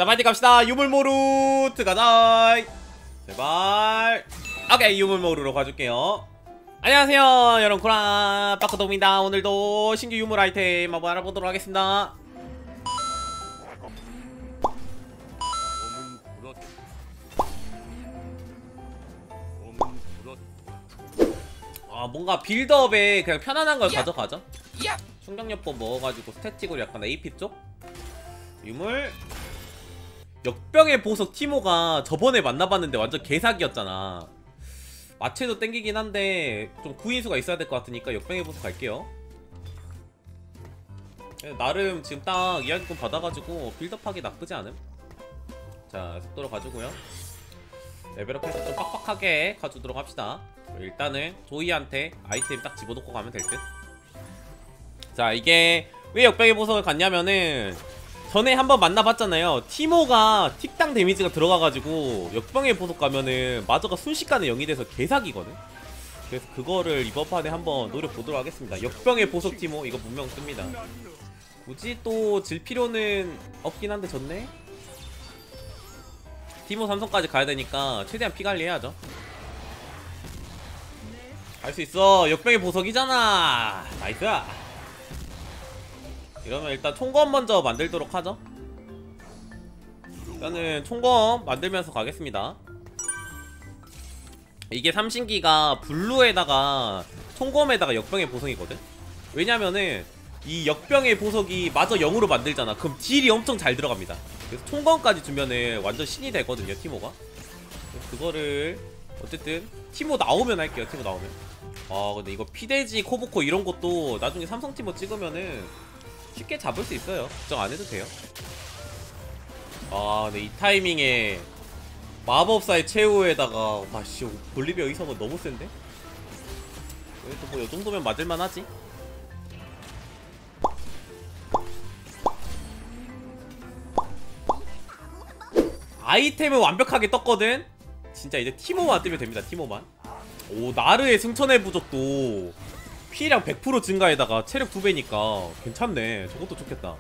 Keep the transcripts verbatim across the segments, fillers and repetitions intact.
자, 파이팅 갑시다. 유물모루트 가자. 제발. 오케이, 유물모루로 가줄게요. 안녕하세요, 여러분. 코라 빠꾸동입니다. 오늘도 신규 유물 아이템 한번 알아보도록 하겠습니다. 아, 뭔가 빌드업에 그냥 편안한 걸 가져가죠. 충격요법 먹어가지고 스태틱으로 약간 에이피 쪽 유물. 역병의 보석 티모가 저번에 만나봤는데 완전 개사기였잖아. 마체도 땡기긴 한데 좀 구인수가 있어야 될 것 같으니까 역병의 보석 갈게요. 나름 지금 딱 이야기권 받아가지고 빌드업하기 나쁘지 않음. 자, 속도로 가지고요. 레벨업해서 좀 빡빡하게 가주도록 합시다. 일단은 조이한테 아이템 딱 집어넣고 가면 될 듯. 자, 이게 왜 역병의 보석을 갔냐면은 전에 한번 만나봤잖아요. 티모가 틱당 데미지가 들어가가지고 역병의 보석 가면은 마저가 순식간에 영이 돼서 개사기거든. 그래서 그거를 이번 판에 한번 노려보도록 하겠습니다. 역병의 보석 티모 이거 분명 씁니다. 굳이 또 질 필요는 없긴 한데 졌네. 티모 삼성까지 가야 되니까 최대한 피관리 해야죠. 할 수 있어. 역병의 보석이잖아. 나이스. 이러면 일단 총검 먼저 만들도록 하죠. 일단은 총검 만들면서 가겠습니다. 이게 삼신기가 블루에다가 총검에다가 역병의 보석이거든. 왜냐면은 이 역병의 보석이 마저 영으로 만들잖아. 그럼 딜이 엄청 잘 들어갑니다. 그래서 총검까지 주면은 완전 신이 되거든요, 티모가. 그거를 어쨌든 티모 나오면 할게요. 티모 나오면. 아, 근데 이거 피데지, 코보코 이런 것도 나중에 삼성 티모 찍으면은 쉽게 잡을 수 있어요. 걱정 안 해도 돼요. 아, 근데 이 타이밍에 마법사의 최후에다가 아씨 볼리비아 의석은 너무 센데? 그래도 뭐 요정도면 맞을만 하지. 아이템은 완벽하게 떴거든? 진짜 이제 티모만 뜨면 됩니다. 티모만. 오, 나르의 승천의 부적도 피해량 백 퍼센트 증가에다가 체력 두 배니까 괜찮네. 저것도 좋겠다.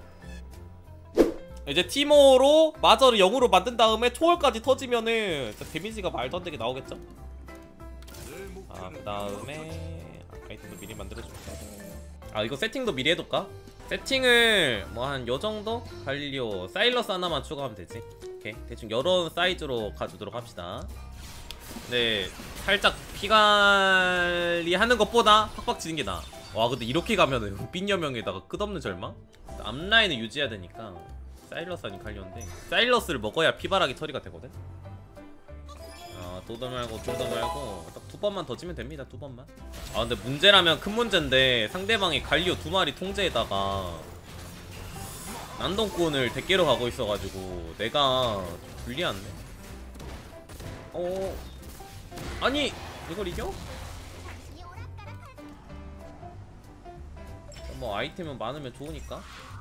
이제 티모로 마저를 영으로 만든 다음에 초월까지 터지면은 진짜 데미지가 말도 안 되게 나오겠죠? 아, 그 다음에 아이템도 미리 만들어줄까? 아, 이거 세팅도 미리 해둘까? 세팅을 뭐 한 요정도? 갈리오, 사일러스 하나만 추가하면 되지. 오케이, 대충 여러 사이즈로 가주도록 합시다. 네, 살짝 피관리 하는 것보다 팍팍 치는 게 나아. 와, 근데 이렇게 가면은 빈여명에다가 끝없는 절망? 앞라인을 유지해야 되니까 사일러스 아닌 갈리오인데 사일러스를 먹어야 피바라기 처리가 되거든? 아, 도도 말고 도도 말고 딱 두 번만 더 지면 됩니다. 두 번만. 아, 근데 문제라면 큰 문제인데 상대방이 갈리오 두 마리 통제에다가 난동꾼을 대깨로 가고 있어가지고 내가 불리한데? 어... 아니! 이걸 이겨? 뭐 아이템은 많으면 좋으니까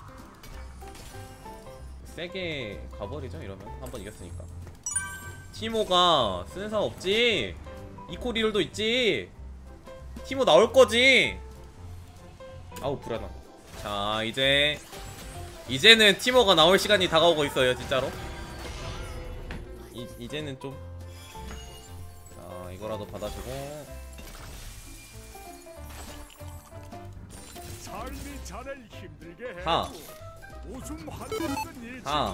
세게 가버리죠. 이러면 한번 이겼으니까. 티모가 쓰는 사람 없지? 이코리롤도 있지? 티모 나올거지? 아우, 불안하다. 자, 이제 이제는 티모가 나올 시간이 다가오고 있어요. 진짜로 이, 이제는 좀 이거라도 받아주고. 하! 하!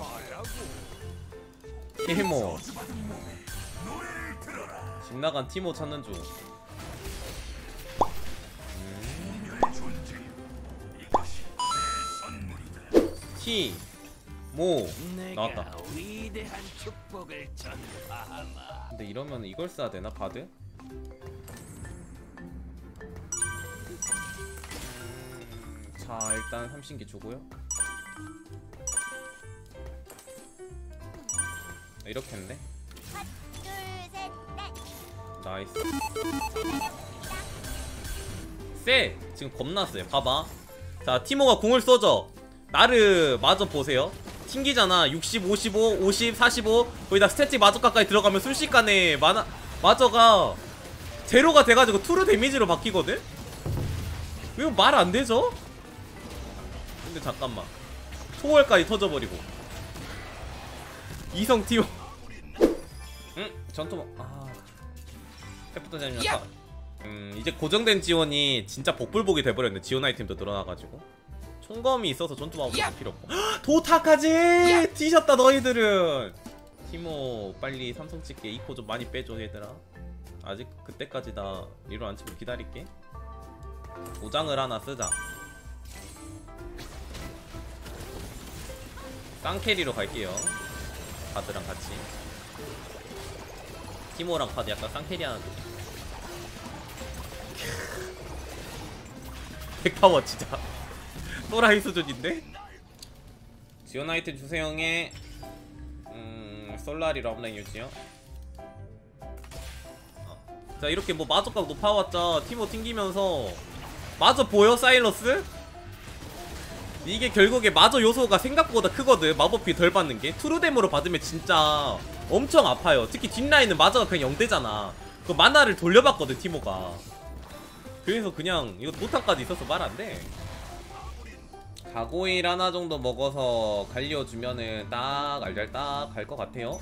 티모 집 나간 티모 찾는 중. 음. 티 모 나왔다. 근데 이러면 이걸 써야 되나? 바드? 음, 자, 일단 삼신기 주고요. 이렇게 했네. 나이스. 쎄! 지금 겁나 쎄. 봐봐. 자, 티모가 궁을 쏘죠. 나르 마저 보세요. 튕기잖아. 육십, 오십오, 오십, 사십오. 거기다 스태틱 마저 가까이 들어가면 순식간에 마나, 마저가 제로가 돼가지고 투르 데미지로 바뀌거든? 이거 말 안되죠? 근데 잠깐만 초월까지 터져버리고 이성 티모. 응? 전투 아 캡부터장님 아까 음 이제 고정된 지원이 진짜 복불복이 돼버렸네. 지원 아이템도 늘어나가지고 총검이 있어서 전투마법도 필요 없고. 도타까지 뒤졌다 너희들은. 티모 빨리 삼성 찍게. 이코 좀 많이 빼줘 얘들아. 아직 그때까지 나 리로 안 치고 기다릴게. 도장을 하나 쓰자. 쌍캐리로 갈게요. 바드랑 같이. 티모랑 바드 약간 쌍캐리 하나 줘. 백파워 진짜 또라이 수준인데? 지원 아이템 주세요에 음... 솔라리로 업라인 유지요. 어. 자 이렇게 뭐 마저값 높아왔자. 티모 튕기면서 마저 보여 사일러스? 이게 결국에 마저 요소가 생각보다 크거든. 마법비 덜 받는게. 트루뎀으로 받으면 진짜 엄청 아파요. 특히 뒷라인은 마저가 그냥 영 대잖아. 그 마나를 돌려봤거든 티모가. 그래서 그냥 이거 노탄까지 있어서 말 안돼. 가고일 하나 정도 먹어서 갈려주면은 딱 알잘 딱 갈 것 같아요.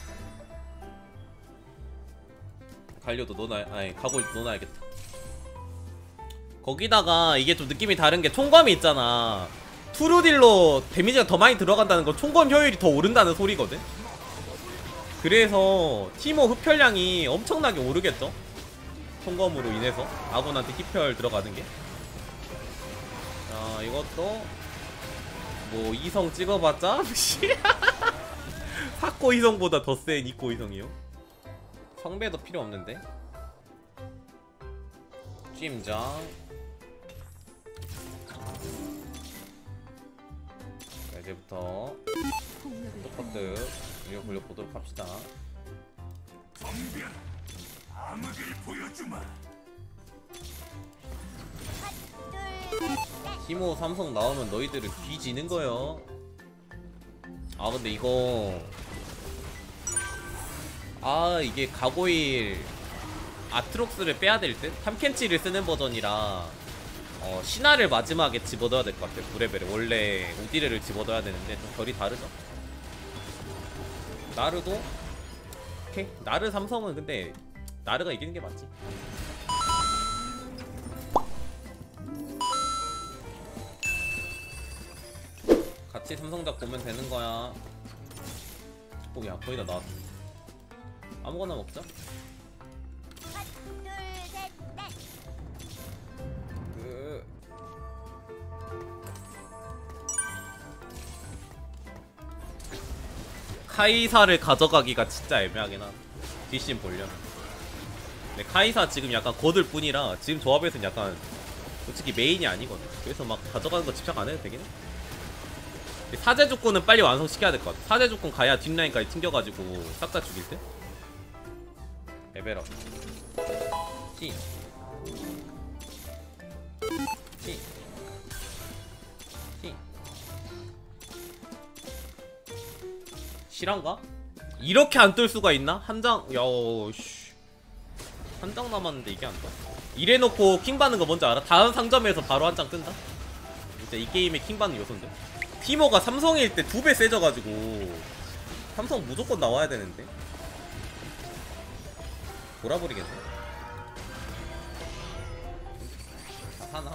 갈려도 넣어놔. 아니 가고일 넣어놔야겠다. 거기다가 이게 좀 느낌이 다른게 총검이 있잖아. 투루딜로 데미지가 더 많이 들어간다는 건 총검 효율이 더 오른다는 소리거든. 그래서 티모 흡혈량이 엄청나게 오르겠죠. 총검으로 인해서 아군한테 흡혈 들어가는게. 자 이것도 뭐 이성 찍어봤자 사코 이성보다 더 센 이코 이성이요. 성배도 필요 없는데. 찜장. 자 이제부터 똑똑득 이거 돌려보도록 합시다. 티모 삼성 나오면 너희들은 뒤지는 거요. 아 근데 이거 아 이게 가고일 아트록스를 빼야 될 듯? 탐켄치를 쓰는 버전이라 어 신화를 마지막에 집어넣어야 될 것 같아요. 구레벨에 원래 우디레를 집어넣어야 되는데 좀 결이 다르죠. 나르도 오케이. 나르 삼성은 근데 나르가 이기는 게 맞지. 같이 삼성작 보면 되는 거야. 어, 야 거의 다 나왔어. 아무거나 먹자. 그... 카이사를 가져가기가 진짜 애매하긴 하네. 뒷심 보려면. 근데 카이사 지금 약간 거들 뿐이라 지금 조합에서는 약간 솔직히 메인이 아니거든. 그래서 막 가져가는 거 집착 안 해도 되긴 해. 사제 조건은 빨리 완성시켜야 될 것 같아. 사제 조건 가야 뒷라인까지 튕겨가지고 싹 다 죽일 때. 레벨업. 히. 히. 히. 실한가? 이렇게 안 뜰 수가 있나? 한 장, 야, 씨. 한 장 남았는데 이게 안 떠. 이래놓고 킹 받는 거 뭔지 알아? 다음 상점에서 바로 한 장 뜬다? 진짜 이 게임의 킹 받는 요소인데? 티모가 삼성일 때 두 배 세져가지고 삼성 무조건 나와야 되는데 돌아버리겠네. 하나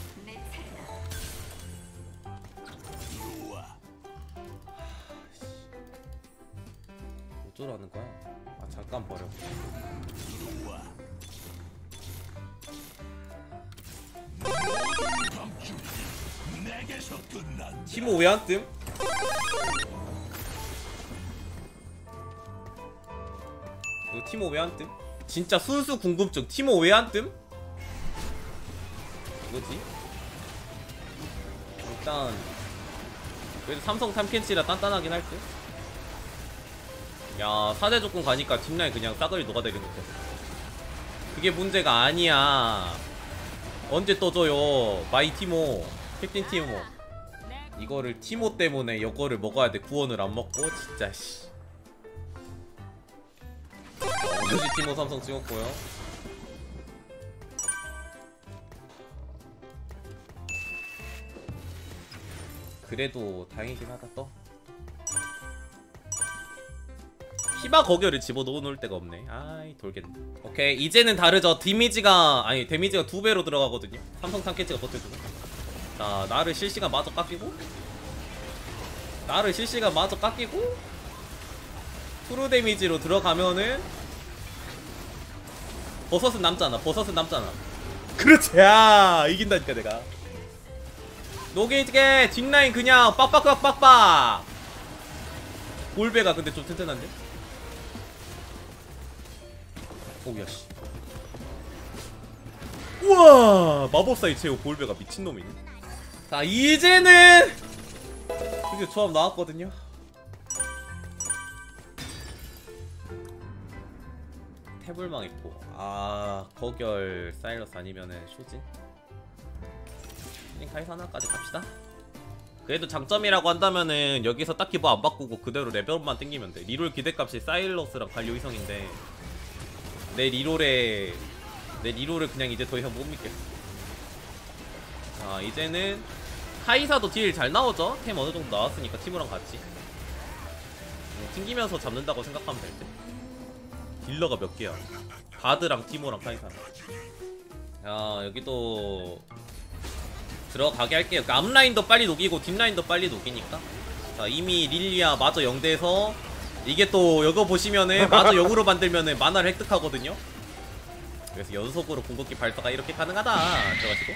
어쩌라는 거야? 아 잠깐 버려. 티모 왜 안 뜸? 이거 티모 왜 안 뜸? 진짜 순수 궁금증. 티모 왜 안 뜸? 이거지? 일단 그래도 삼성 탐켄치라 단단하긴 할 듯? 야 사제 조건 가니까 뒷라인 그냥 싸그리 녹아내리는 거. 그게 문제가 아니야. 언제 떠줘요 마이 티모 캡틴 티모. 이거를 티모 때문에 이거를 먹어야 돼. 구원을 안 먹고 진짜 씨. 어느지 티모 삼성 찍었고요. 그래도 다행이긴 하다. 또 피바 거결을 집어넣을 데가 없네. 아이 돌겠네. 오케이 이제는 다르죠. 데미지가 아니 데미지가 두 배로 들어가거든요. 삼성 탐캐치가 버텨주고. 자 나를 실시간 마저 깎이고 나를 실시간 마저 깎이고 프로 데미지로 들어가면은 버섯은 남잖아. 버섯은 남잖아. 그렇지. 야 이긴다니까 내가. 노게이지게 뒷라인 그냥 빡빡빡빡빡. 골배가 근데 좀 튼튼한데? 오야 씨. 우와 마법사의 최후 골배가 미친놈이네. 자 이제는 드디어 조합 나왔거든요. 태블망 있고 아 거결 사일러스 아니면은 쇼진? 쇼진 카이사 하나까지 갑시다. 그래도 장점이라고 한다면은 여기서 딱히 뭐 안 바꾸고 그대로 레벨업만 땡기면 돼. 리롤 기대값이 사일러스랑 갈료 이성인데 내 리롤에 내 리롤을 그냥 이제 더 이상 못 믿겠어. 자 이제는 카이사도 딜 잘 나오죠? 템 어느정도 나왔으니까 티모랑 같이 튕기면서 잡는다고 생각하면 될 듯. 딜러가 몇 개야? 바드랑 티모랑 카이사랑. 야 여기도 들어가게 할게요. 그러니까 앞라인도 빨리 녹이고 뒷라인도 빨리 녹이니까. 자 이미 릴리아 마저 영 대에서 이게 또 이거 보시면은 마저 영으로 만들면은 만화를 획득하거든요. 그래서 연속으로 궁극기 발사가 이렇게 가능하다. 그래가지고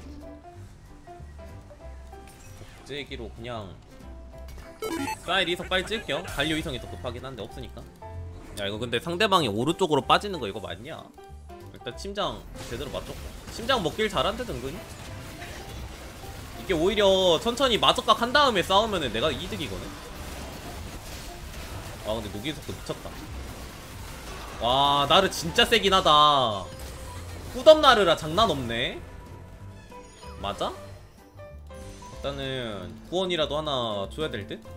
째기로 그냥 사일 이석 빨리 찍을게요. 갈료 이성이 더 급하긴 한데 없으니까. 야 이거 근데 상대방이 오른쪽으로 빠지는 거 이거 맞냐? 일단 침장 제대로 맞췄고 침장 먹길 잘한대 은근히. 이게 오히려 천천히 마저각 한 다음에 싸우면은 내가 이득이거든. 아 근데 노기석도 미쳤다. 와 나르 진짜 세긴 하다. 후덤 나르라 장난 없네. 맞아? 일단은 구원이라도 하나 줘야 될 듯?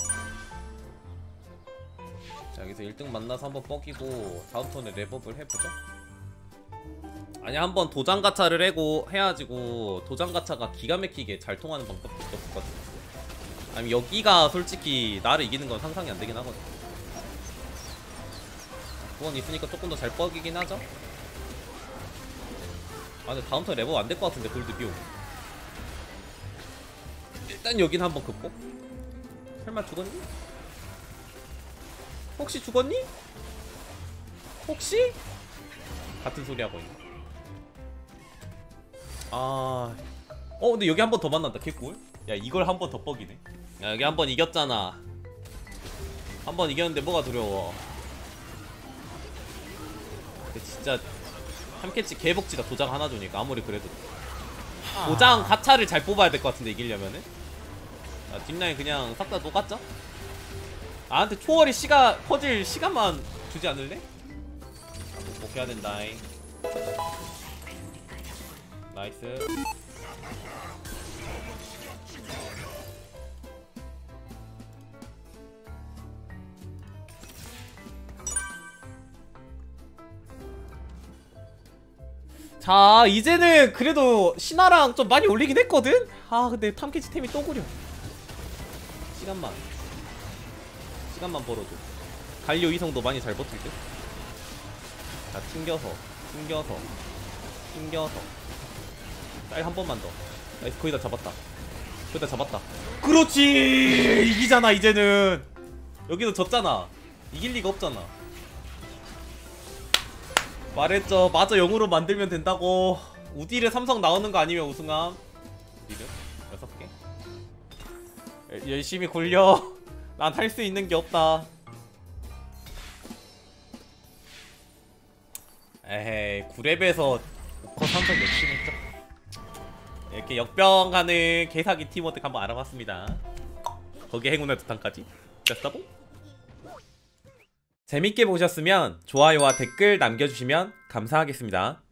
자 여기서 일 등 만나서 한번 뻐기고 다음 턴에 랩업을 해보자. 아니 한번 도장 가차를 해고 해가지고 도장 가차가 기가 막히게 잘 통하는 방법도 있었거든. 아니 여기가 솔직히 나를 이기는 건 상상이 안 되긴 하거든. 구원 있으니까 조금 더 잘 뻐기긴 하죠. 아 근데 다음 턴 랩업 안 될 것 같은데 골드 비용. 일단 여긴 한번 긋고. 설마 죽었니? 혹시 죽었니? 혹시? 같은 소리 하고 있네. 아, 어 근데 여기 한 번 더 만난다. 개꿀. 야 이걸 한 번 더 뻑이네. 야 여기 한 번 이겼잖아. 한 번 이겼는데 뭐가 두려워. 근데 진짜 삼캐치 개복지다. 도장 하나 주니까 아무리 그래도 도장 가차를 잘 뽑아야 될 것 같은데 이기려면은. 야, 뒷라인 그냥 싹 다 녹았죠? 나한테 초월이 시가 퍼질 시간만 주지 않을래? 꼭 해야 된다잉. 나이스. 자 이제는 그래도 신화랑 좀 많이 올리긴 했거든? 아 근데 탐캐치 템이 또 구려. 시간만 시간만 벌어줘. 갈료 이성도 많이 잘 버틸 듯? 자 튕겨서 튕겨서 튕겨서 쌀 한 번만 더. 나이스. 거의 다 잡았다. 거의 다 잡았다. 그렇지. 이기잖아 이제는. 여기도 졌잖아. 이길 리가 없잖아. 말했죠. 마저 영으로 만들면 된다고. 우디르 삼성 나오는 거 아니면 우승함. 우디르 여섯 개. 열심히 굴려. 난 할 수 있는 게 없다. 에헤이 구 렙에서 오커 삼성 열심히 했죠. 이렇게 역병하는 개사기 팀워크 한번 알아봤습니다. 거기에 행운의 두탕까지. 됐다고? 재밌게 보셨으면 좋아요와 댓글 남겨주시면 감사하겠습니다.